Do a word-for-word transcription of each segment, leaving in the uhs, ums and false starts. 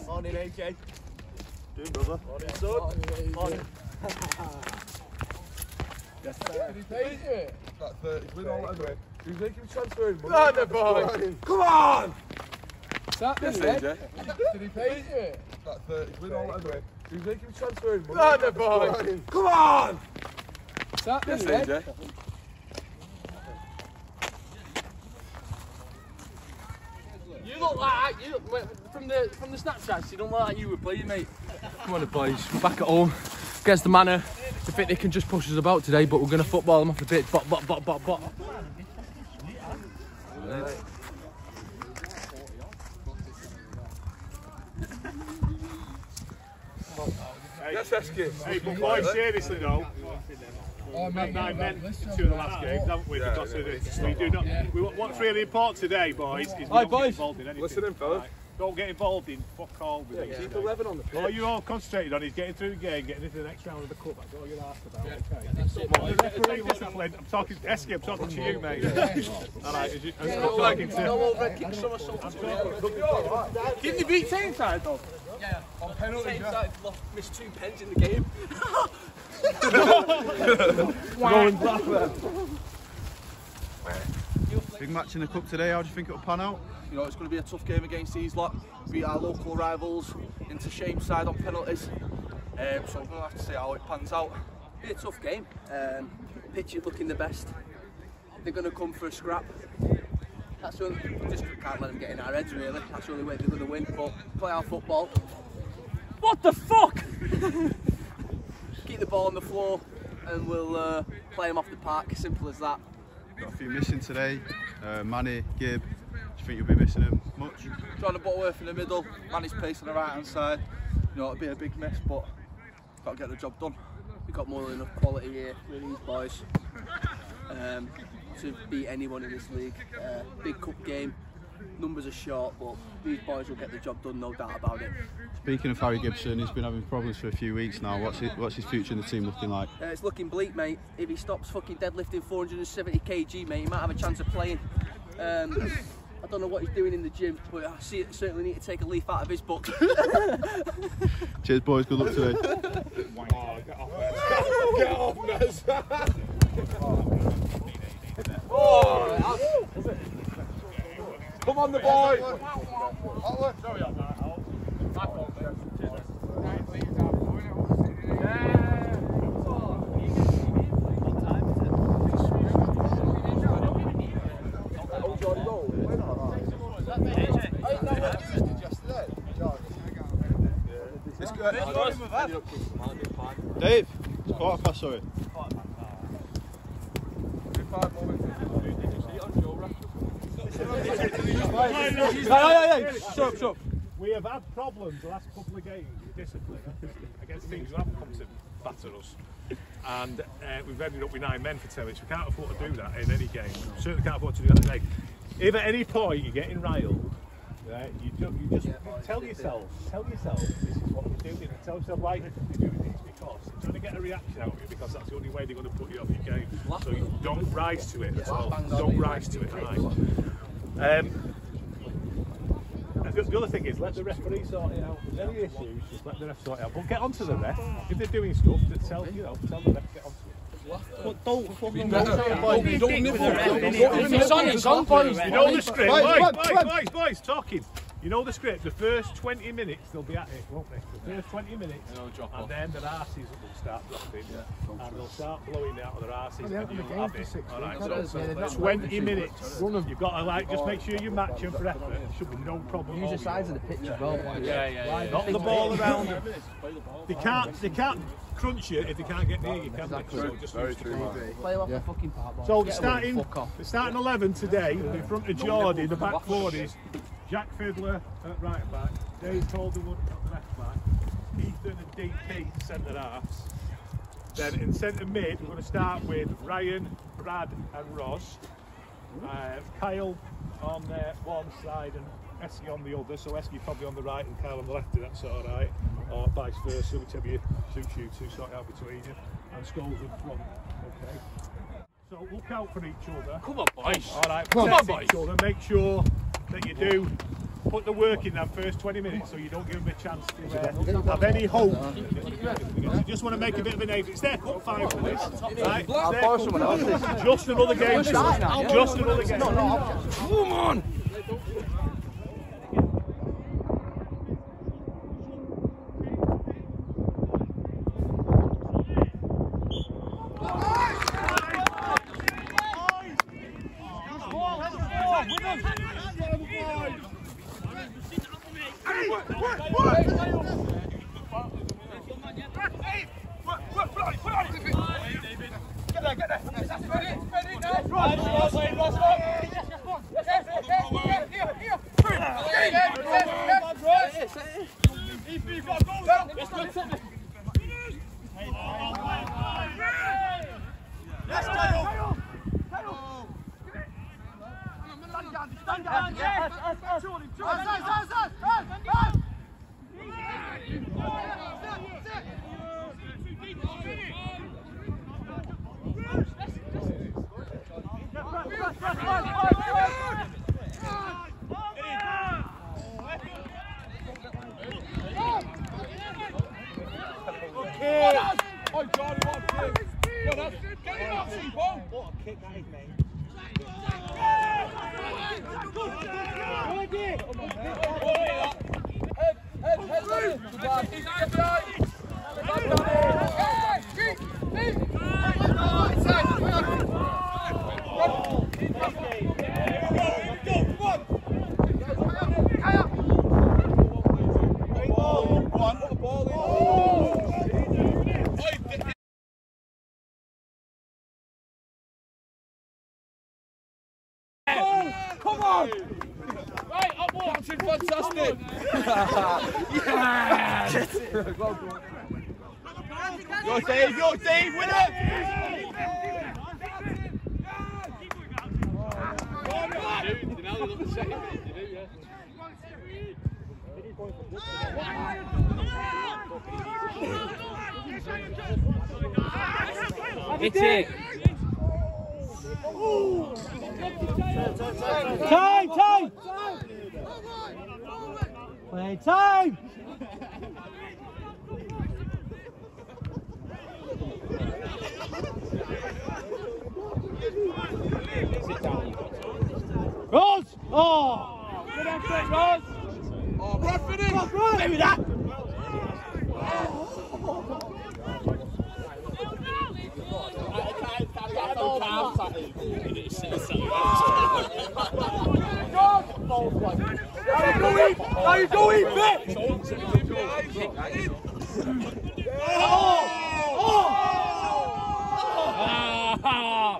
Morning, A J. Doing, brother. Morning, son. Morning. Yes, sir. Did he pay for it? That thirty quid all that way. He's making me transferring money. Go on, the boy. Come on. Is that Yes, the A J. Did he pay for it? That thirty quid all that way. He's making me transferring money. Go on, the boy. Come on. Is that Yes, the A J. You look like you look, from the from the Snapchats. You don't look like you were playing, mate. Come on, the boys. We're back at home. Against the Manor. I think they can just push us about today, but we're going to football them off a bit. Bot, bot, bot, bot, bot. Yes, S K. Hey, but boys, seriously though, Oh, we've mate, had nine men let's in talk two of the about last that. games, haven't we? Yeah, Because yeah, of the, yeah. we do not. We, what's really important today, boys, is we Hi, don't boys. get involved in anything. Listen in, fellas. Right. Don't get involved in fuck all with these Keep today. eleven on the pitch. All you're all concentrated on is getting through the game, getting into the next round of the cup. That's all you're asked about. Okay. But the referee discipline. I'm talking to Esky. I'm talking to you, mate. All right. Is you, I'm not talking to. No over kick somersault. Didn't they beat Tameside though? Yeah. On penalty, yeah. Tameside lost, missed two pens in the game. Going back there. Big match in the cup today. How do you think it'll pan out? You know, it's going to be a tough game against these lot. Beat our local rivals into Shameside on penalties. Um, so we're going to have to see how it pans out. Be a tough game. Um, pitch is looking the best. They're going to come for a scrap. That's the only, we just can't let them get in our heads really. That's the only way they're going to win. But play our football. What the fuck? Keep the ball on the floor and we'll uh, play them off the park. Simple as that. Got a few missing today. Uh, Manny, Gibb. Do you think you'll be missing him much? John Butterworth in the middle, Manny's pace on the right hand side. You know, it'll be a big miss, but got to get the job done. We've got more than enough quality here with these boys um, to beat anyone in this league. Uh, big cup game, numbers are short, but these boys will get the job done, no doubt about it. Speaking of Harry Gibson, he's been having problems for a few weeks now. What's his, what's his future in the team looking like? Uh, it's looking bleak, mate. If he stops fucking deadlifting four hundred seventy kilograms, mate, he might have a chance of playing. Um, I don't know what he's doing in the gym, but I see it, certainly need to take a leaf out of his book. Cheers, boys. Good luck today. Oh, get off there. Get off, Nez. Oh, come on, the boy. Sorry on that. Al. My fault, mate. Dave, it's quarter past, sorry. Shut up, shut up. We have had problems the last couple of games with discipline against teams who have come to batter us. And uh, we've ended up with nine men for ten minutes. We can't afford to do that in any game. We certainly can't afford to do that today. If at any point you're getting riled, right, you, ju you just tell yourself, tell yourself this is what we're doing. And tell yourself why you're doing this, because you're trying to get a reaction out of you, because that's the only way they're going to put you off your game. So you don't rise to it at all. Don't rise to it, right? Um, The other thing is, let the referee sort it out. If there's any issues, just let the ref sort it out. But get onto the ref. If they're doing stuff, that tell you know, tell the ref to get onto it. But don't fucking don't don't nip it. It's on, it's on, boys. You know the script, boys, boys, boys, boys, talking. You know the script. The first twenty minutes they'll be at it, won't they? The first twenty minutes, and then their arses will start dropping, and they'll start blowing out of their arses, and you'll have it. All right, so twenty minutes. You've got to like just make sure you match them for effort. There should be no problem. Use the sides of the pitch as well. Yeah, yeah, yeah. Knock the ball around. They can't, they can't crunch you if they can't get near you, can they? So just Very use the true. ball. Play off the fucking part. So the starting, the starting eleven today, in front of Geordie, the back four is Jack Fiddler at right back, Dave Calderwood at left back, Ethan and D P centre halves. Then in centre mid, we're going to start with Ryan, Brad and Ross. Uh, Kyle on uh, one side and Esky on the other, so Esky probably on the right and Kyle on the left, if that's alright, or vice versa, whichever you suits you to sort out between you, and Scholes in front, okay? So look out for each other. Come on, boys. Alright, Come on, protect boys. each other, make sure that you do put the work in them first twenty minutes so you don't give them a chance to uh, have any hope. You just want to make a bit of a name. It's their cup final, this. Right? It's their cup final. Just another game. Just another game. Come on! Fantastic! Go Dave, go Dave, win it! Hit it! Time, time! Play time! Rose! Oh! Good effort, Rose! Oh, Brad, finish! Rose, Rose! Give me that! How you doing? How you doing, bitch? Oh! Oh! Ah!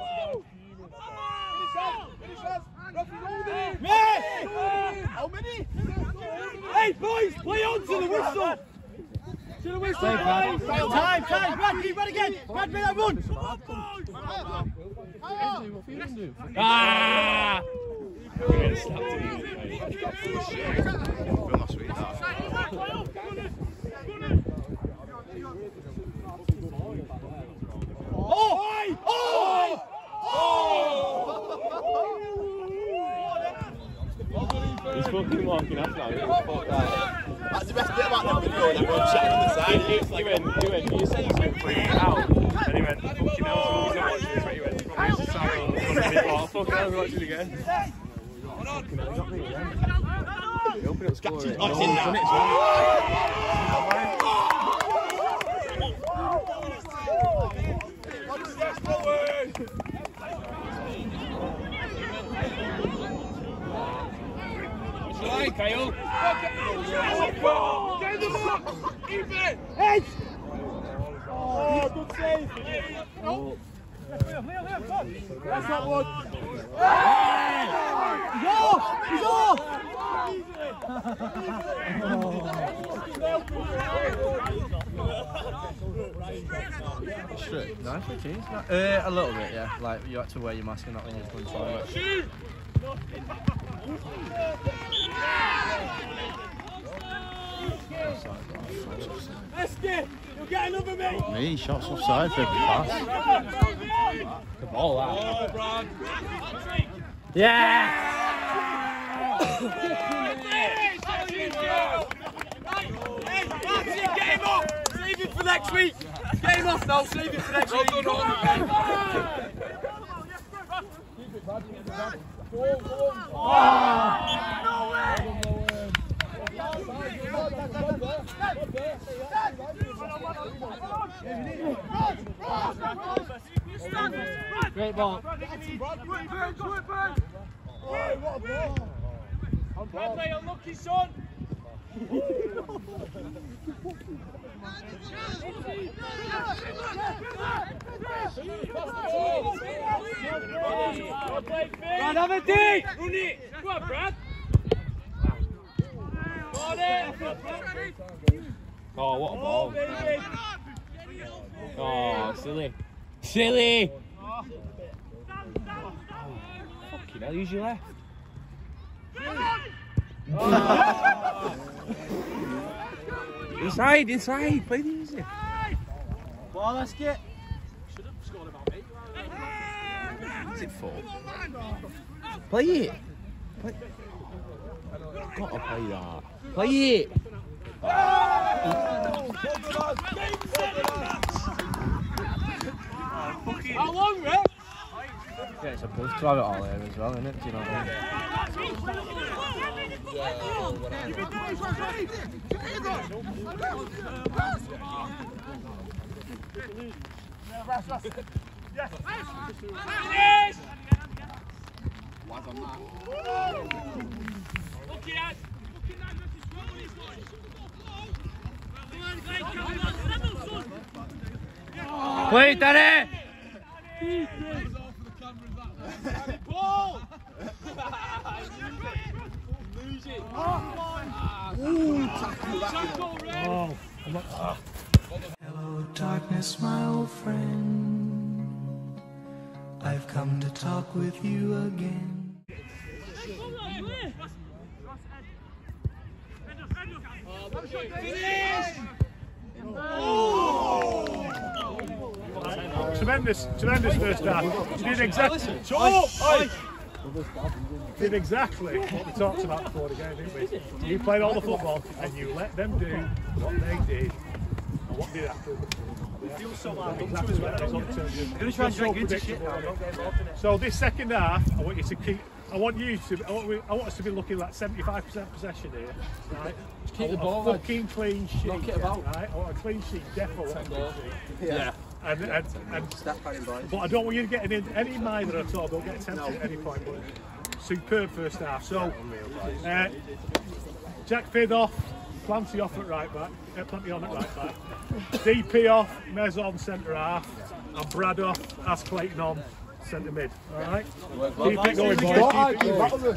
How many? Hey, boys, play on to the whistle! To the whistle, boys! Time, time! Brad, keep run again! Brad, make that run! Ah! Oh! Oh! He's fucking walking off now. That's the best bit about that video, everyone chatting on the side. He went, he went, you said he's going to play it out. And he went, fucking hell, he's not watching this, but he went, probably just sat on. Oh, fucking hell, we're watching it again. Fucking hell, he's not playing again. He opened up score it. Oh, it's in Hey, Kyle! Get the box! Keep it! Hey! Oh, good save! No! That's not one! Hey! He's off! He's off! Straight. No, uh, a little bit, yeah. Like, you had to wear your mask and that when you're going to Shoot! Esky, you'll get another mate! Me, shots offside for the pass. The ball out. Oh, Brad! Yeah! Game off! Save it for next week! Game off now, save it for next week! Great ball. Bradley, unlucky son! Brad, have a dig! Run it! Go on, Brad! Oh, what a ball. Oh, silly. Silly! Fucking hell, use your left. Inside, inside, play the easy. Ball, let's get. Is it four? Play it. Play. Gotta play that. Play it. How long, Rick? Yeah, it's supposed to have it all there as well, isn't it? Do you know what I Yes! Play it, Danny! Ball! Lose it! Ooh, tackle that! Oh, hello, darkness, my old friend. I've come to talk with you again. tremendous, tremendous first half. You did exactly. Oh, oh. Did exactly what we talked about before the game, didn't we? You played all the football and you let them do what they did. And what did happen? So this second half, I want you to keep. I want you to. I want, we, I want us to be looking like seventy-five percent possession here, right? Just keep the ball, a fucking clean sheet, knock it about. right? I want a clean sheet, definitely. Yeah. yeah. And, and, and but I don't want you to get any, any minor at all. Don't get tempted no. at any point. But superb first half. So uh, Jack Fid off, Planty off at right back, uh, Planty on at right back. D P off, Mez on centre half, and Brad off, As Clayton on centre mid. All right. Keep it going, boys. Keep it going.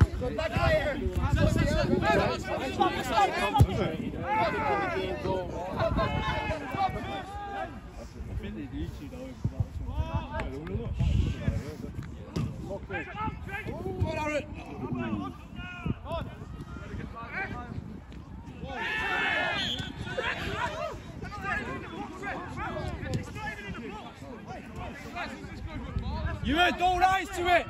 You had all eyes to it!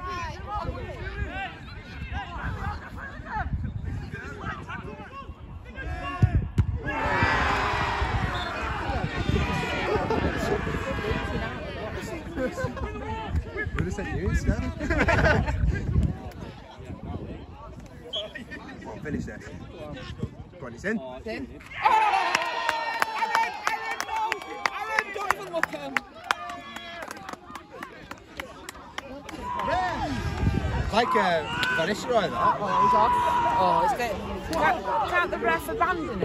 Would have sent you instead. Well, finish this. Go on, it's in. It's in. Oh! Aaron! Aaron, no! Aaron, don't even look at him! Like a finisher like that. Oh, he's off. Oh, it's good. Can't, can't the ref abandon it?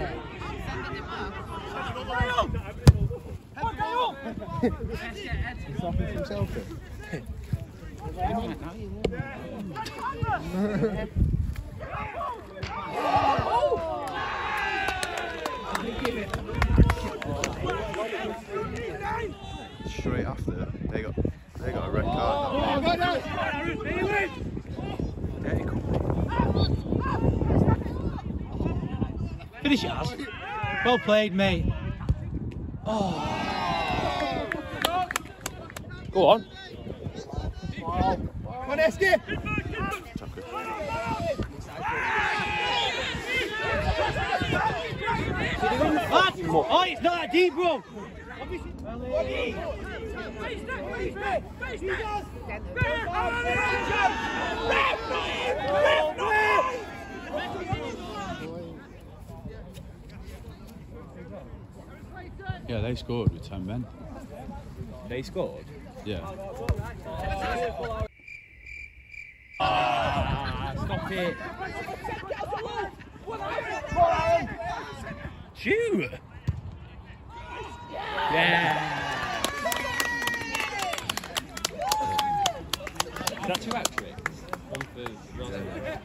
He's offering himself in. Straight after, they got they got a red card. Finish it, Az. Well played, mate. Oh. Go on. Come on, Esky. Oh, it's not that deep, bro. Yeah, they scored with ten men. They scored? Yeah. Ah, stop it. Shoot. Yeah. Is that two hat-tricks? One for Ronaldo.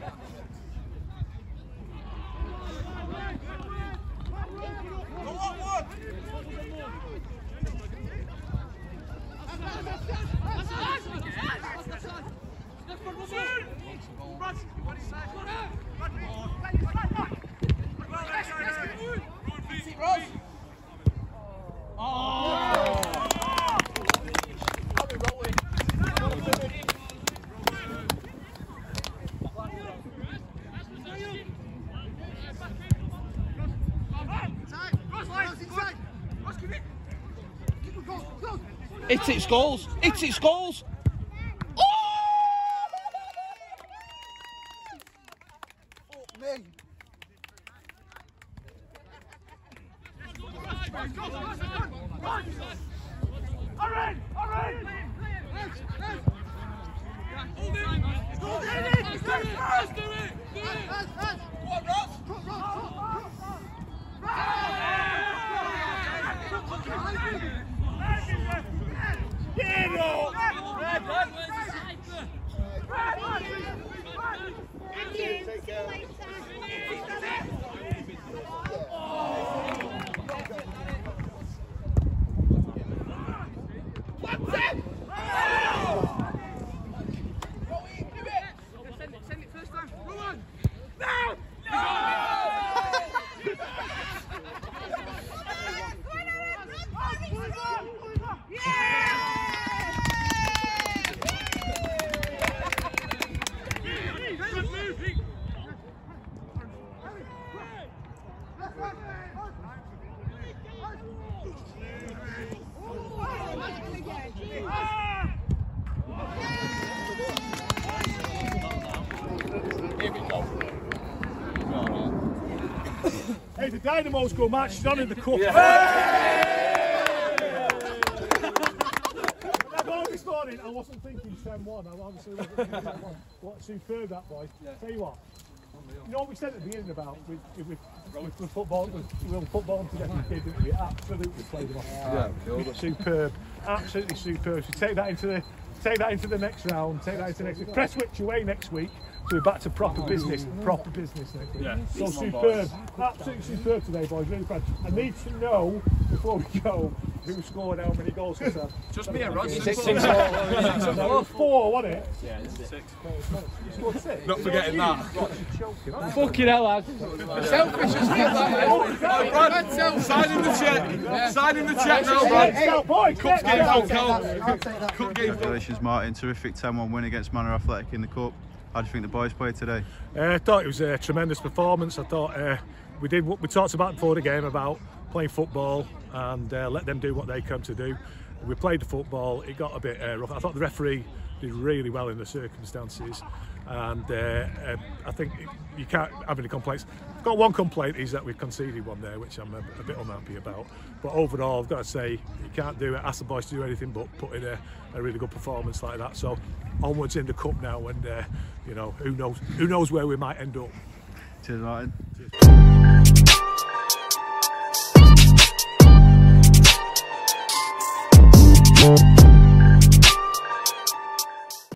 It's its goals. It's its goals. Oh! Fuck me. Hey, the Dynamo's go match, it's on in the cup. Yeah. No, this morning I wasn't thinking ten one, I obviously wasn't thinking ten one. What superb that boy. Yeah. Tell you what, you know what we said at the beginning about with, with, with, with football, with, with football together, we did, didn't we? Absolutely played them off. Yeah. Superb, absolutely superb. So take that into the take that into the next round, take that into the next week. Prestwich away next week. So we're back to proper business, proper business next week. Yeah. So superb, absolutely superb today, boys. Really proud. I need to know before we go who scored how many goals. Just me and Rod. Six, six, four, four, wasn't it? Yeah, six. You scored six. Not forgetting that. Fucking hell, lads. Selfish as well. Brad, signing the check. Signing the check now, Brad. Cup game don't count. Cup game. Congratulations, Martin. Terrific ten one win against Manor Athletic in the Cup. How do you think the boys played today? Uh, I thought it was a tremendous performance. I thought uh, we did what we talked about before the game about playing football and uh, let them do what they come to do. We played the football. It got a bit uh, rough. I thought the referee did really well in the circumstances, and uh, uh, I think you can't have any complaints. I've got one complaint is that we've conceded one there, which I'm a, a bit unhappy about. But overall, I've got to say, you can't do it. Ask the boys to do anything but put in a, a really good performance like that. So onwards in the cup now, and uh, you know, who knows? Who knows where we might end up? Cheers, Martin. Cheers.